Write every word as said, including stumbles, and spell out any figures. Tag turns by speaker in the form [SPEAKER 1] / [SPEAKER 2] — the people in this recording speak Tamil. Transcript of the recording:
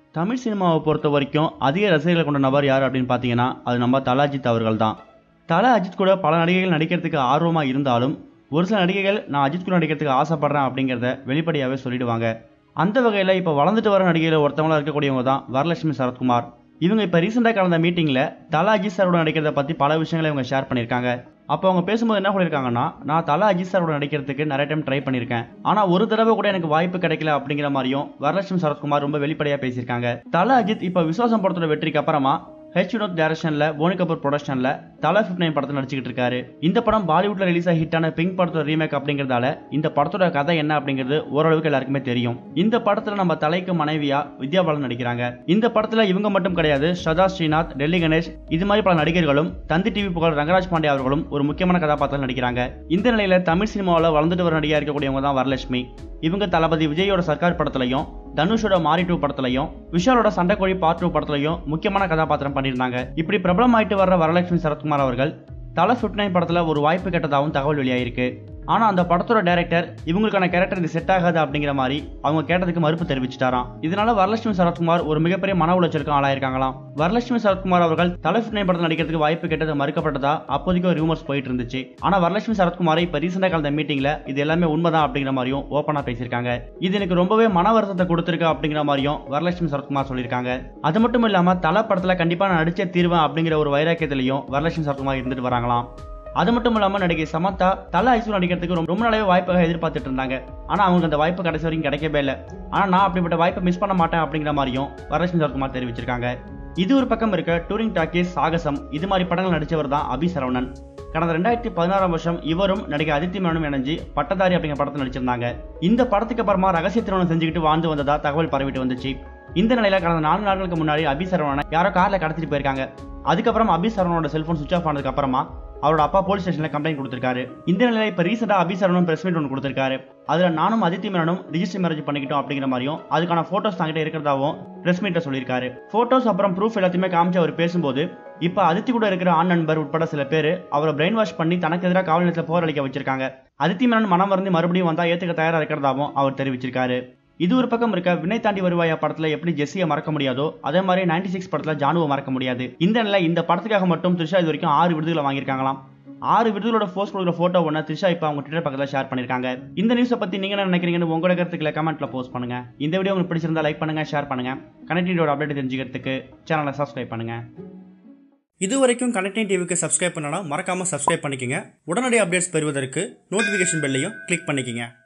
[SPEAKER 1] தமிழ் சினிமாவை பொறுத்த வரைக்கும் அதிக ரசிகர்களை கொண்ட நபர் யார் அப்படின்னு பார்த்தீங்கன்னா அது நம்ம தல அஜித் அவர்கள் தான். தல அஜித் கூட பல நடிகைகள் நடிக்கிறதுக்கு ஆர்வமாக இருந்தாலும் ஒரு சில நடிகைகள் நான் அஜித் கூட நடிக்கிறதுக்கு ஆசைப்படுறேன் அப்படிங்கிறத வெளிப்படையாகவே சொல்லிடுவாங்க. அந்த வகையில் இப்போ வளர்ந்துட்டு வர நடிகையில் ஒருத்தவங்களாக இருக்கக்கூடியவங்க தான் வரலட்சுமி சரத்குமார். இவங்க இப்போ ரீசெண்டாக கலந்த மீட்டிங்கில் தல அஜித் சாரோட நடிக்கிறத பற்றி பல விஷயங்களை இவங்க ஷேர் பண்ணியிருக்காங்க. அப்போ அவங்க பேசும்போது என்ன சொல்லியிருக்காங்கன்னா, நான் தல அஜித் சாரோட நடிக்கிறதுக்கு நிறைய டைம் ட்ரை பண்ணியிருக்கேன், ஆனால் ஒரு தடவை கூட எனக்கு வாய்ப்பு கிடைக்கல அப்படிங்கிற மாதிரியும் வரலட்சுமி சரத்குமார் ரொம்ப வெளிப்படையாக பேசியிருக்காங்க. தல அஜித் இப்போ விஸ்வாசம் படத்தோட வெற்றிக்கு அப்புறமா ஹெச் வினோத் டைரக்ஷன்ல போனி கபூர் ப்ரொடக்ஷன்ல தல பிப்டி நைன் படத்தில் நடிச்சுக்கிட்டு இருக்காரு. இந்த படம் பாலிவுட்ல ரிலீஸ் ஆகி ஹிட்டான பிங்க் படத்தோட ரீமேக் அப்படிங்கிறதால இந்த படத்தோட கதை என்ன அப்படிங்கிறது ஓரளவுக்கு எல்லாருக்குமே தெரியும். இந்த படத்துல நம்ம தலைக்கு மனைவியா வித்யா பாலன் நடிக்கிறாங்க. இந்த படத்துல இவங்க மட்டும் கிடையாது, ஸ்ரதா ஸ்ரீநாத், டெல்லி கணேஷ் இது மாதிரி பல நடிகர்களும் தந்தி டிவி புகழ் ரங்கராஜ் பாண்டே அவர்களும் ஒரு முக்கியமான கதாபாத்திரம் நடிக்கிறாங்க. இந்த நிலையில தமிழ் சினிமாவில் வளர்ந்துட்டு வர நடிகையா இருக்கக்கூடியவங்க தான் வரலட்சுமி. இவங்க தளபதி விஜயோட சர்க்கார் படத்திலையும், தனுஷோட மாரி டூ படத்திலையும், விஷாலோட சண்டைக்கோழி பார்ட் டூ படத்திலையும் முக்கியமான கதாபாத்திரம் பண்ணியிருந்தாங்க. இப்படி பிரபலமாயிட்டு வர்ற வரலட்சுமி சரத்குமார் அவர்கள் தல பிப்டி நைன் படத்துல ஒரு வாய்ப்பு கேட்டதாகவும் தகவல் வெளியாயிருக்கு. ஆனா அந்த படத்தோட டைரக்டர் இவங்களுக்கான கேரக்டர் இது செட் ஆகாது அப்படிங்கிற மாதிரி அவங்க கேட்டதுக்கு மறுப்பு தெரிவிச்சிட்டாராம். இதனால வரலட்சுமி சரத்குமார் ஒரு மிகப்பெரிய மன உளைச்சலுக்கு ஆளாயிருக்காங்களாம். வரலட்சுமி சரத்குமார் அவர்கள் தல பிப்டி நைன் படத்தில் நடிக்கிறதுக்கு வாய்ப்பு கேட்டது மறுக்கப்பட்டதா அப்போதைக்கு ஒரு ரூமர்ஸ் போயிட்டு இருந்துச்சு. ஆனா வரலட்சுமி சரத்குமாரை இப்ப ரீசெண்டா கலந்த மீட்டிங்ல இது எல்லாமே உண்மைதான் அப்படிங்கிற மாதிரியும் ஓப்பனா பேசியிருக்காங்க. இது எனக்கு ரொம்பவே மன வருத்தத்தை கொடுத்திருக்கு அப்படிங்கிற மாதிரியும் வரலட்சுமி சரத்குமார் சொல்லியிருக்காங்க. அது மட்டும் இல்லாம தல படத்துல கண்டிப்பா நான் நடிச்சே தீர்வேன் அப்படிங்கிற ஒரு வைராக்கியத்திலையும் வரலட்சுமி சரத்குமார் இருந்துட்டு வராங்களாம். அது மட்டும் இல்லாம நடிகை சமந்தா தல ஐசூ நடிக்கிறதுக்கு ரொம்ப நாளாவே வாய்ப்பாக எதிர்பார்த்துட்டு இருந்தாங்க. ஆனா அவங்களுக்கு அந்த வாய்ப்பு கடைசி வரைக்கும் கிடைக்கவே இல்லை. ஆனா நான் அப்படிப்பட்ட வாய்ப்பை மிஸ் பண்ண மாட்டேன் அப்படிங்கிற மாதிரியும் வரலட்சுமி சரத்குமார் தெரிவிச்சிருக்காங்க. இது ஒரு பக்கம் இருக்க, டூரிங் டாக்கீஸ், சாகசம் இது மாதிரி படங்கள் நடிச்சவர் தான் அபி சரவணன். கடந்த ரெண்டாயிரத்தி பதினாறாம் வருஷம் இவரும் நடிகை அதித்தி மேனனும் இணைஞ்சு பட்டதாரி அப்படிங்கிற படத்தில் நடிச்சிருந்தாங்க. இந்த படத்துக்கு அப்புறமா ரகசிய திருமணம் செஞ்சுக்கிட்டு வாழ்ந்து வந்ததா தகவல் பரவிட்டு வந்துச்சு. இந்த நிலையில கடந்த நான்கு நாட்களுக்கு முன்னாடி அபி சரவணனை யாரோ கார்ல கடத்திட்டு போயிருக்காங்க. அதுக்கப்புறம் அபி சரவணனோட செல்போன் சுவிச் ஆஃப் ஆனதுக்கு அப்புறமா அவரோட அப்பா போலீஸ் ஸ்டேஷன்ல கம்ப்ளைண்ட் கொடுத்திருக்காரு. இந்த நிலையில இப்ப ரீசெண்டா அபி சரவணன் பிரஸ் மீட் ஒன்று கொடுத்திருக்காரு. அதுல நானும் அதித்தி மேனனும் ரிஜிஸ்டர் மேரேஜ் பண்ணிக்கிட்டோம் அப்படிங்கிற மாதிரியும் அதுக்கான போட்டோஸ் தங்கிட்ட இருக்கிறதாவும் பிரஸ் மீட்ல சொல்லியிருக்காரு. போட்டோஸ் அப்புறம் ப்ரூஃப் எல்லாத்தையுமே காமிச்சு அவர் பேசும்போது, இப்ப அதித்தி கூட இருக்கிற ஆண் நண்பர் உட்பட சில பேர் அவரை பிரெயின் வாஷ் பண்ணி தனக்கு எதிராக காவல் நிலையத்தில் போராளிக்க வச்சிருக்காங்க. அதித்தி மேனன் மனம் வந்து மறுபடியும் வந்தா ஏத்துக்க தயாரா இருக்கிறதாவும் அவர் தெரிவிச்சிருக்காரு. இது ஒரு பக்கம் இருக்க, வினை தாண்டி வருவாயா படத்துல எப்படி ஜெஸ்ஸியை மறக்க முடியாதோ அதே மாதிரி நைன்டி சிக்ஸ் படத்துல ஜானுவை மறக்க முடியாது. இந்த நிலை இந்த படத்துக்காக மட்டும் த்ரிஷா இது வரைக்கும் ஆறு விருதுகளை வாங்கியிருக்காங்களாம். ஆறு விருதுகளோட போஸ்ட் கொடுக்குற போட்டோ ஒன்று த்ரிஷா இப்போ அவங்க ட்விட்டர் பக்கத்தில் ஷேர் பண்ணிருக்காங்க. இந்த நியூஸை பத்தி நீங்க என்ன நினைக்கிறீங்கன்னு உங்களோட கருத்துக்களை கமெண்ட்ல போஸ்ட் பண்ணுங்க. இந்த வீடியோ உங்களுக்கு பிடிச்சிருந்தா லைக் பண்ணுங்க, ஷேர் பண்ணுங்க. கனெக்டிவிட்டியோட அப்டேட் தெரிஞ்சுக்கிறதுக்கு சேனலை சப்ஸ்கிரைப் பண்ணுங்க. இது வரைக்கும் கனெக்டிங் டிவிக்கு சப்ஸ்கிரைப் பண்ணனா மறக்காம சப்ஸ்கிரைப் பண்ணிக்கங்க. உடனடி அப்டேட்ஸ் பெறுவதற்கு நோட்டிபிகேஷன் பெல்லையும் கிளிக் பண்ணிக்கங்க.